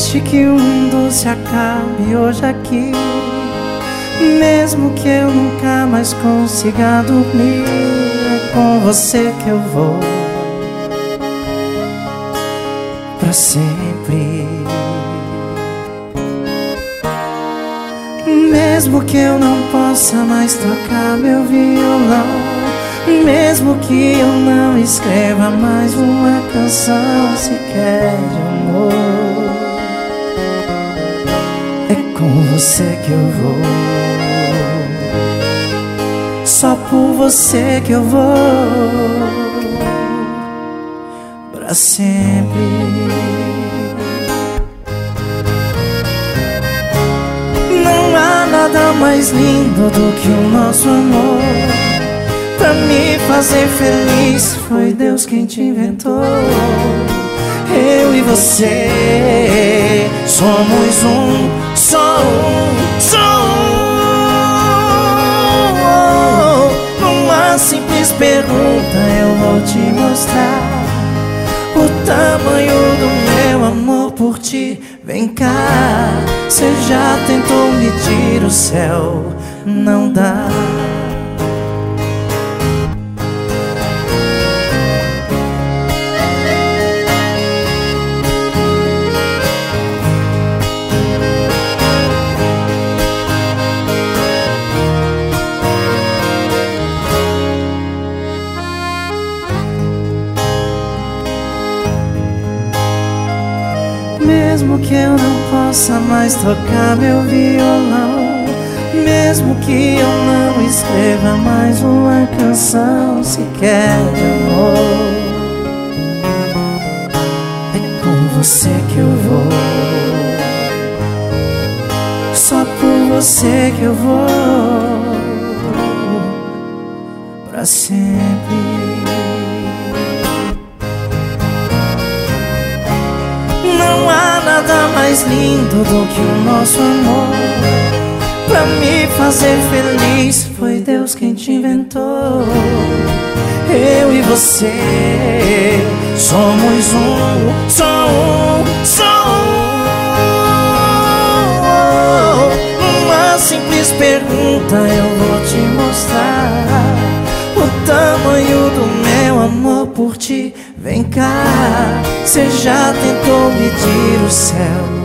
triste que o mundo se acabe hoje aqui, mesmo que eu nunca mais consiga dormir, é com você que eu vou pra sempre. Mesmo que eu não possa mais tocar meu violão, mesmo que eu não escreva mais uma canção sequer de amor, é com você que eu vou, só por você que eu vou pra sempre. Não há nada mais lindo do que o nosso amor. Pra me fazer feliz foi Deus quem te inventou. Eu e você somos um, só um, só um. Numa simples pergunta eu vou te mostrar o tamanho do meu amor por ti. Vem cá, você já tentou medir o céu? Não dá. Mesmo que eu não possa mais tocar meu violão, mesmo que eu não escreva mais uma canção sequer de amor, é com você que eu vou, só por você que eu vou pra sempre. Não há nada mais lindo do que o nosso amor. Pra me fazer feliz foi Deus quem te inventou. Eu e você somos um, só um, só um. Uma simples pergunta eu vou te mostrar o tamanho do meu amor por ti. Vem cá, você já tentou medir o céu?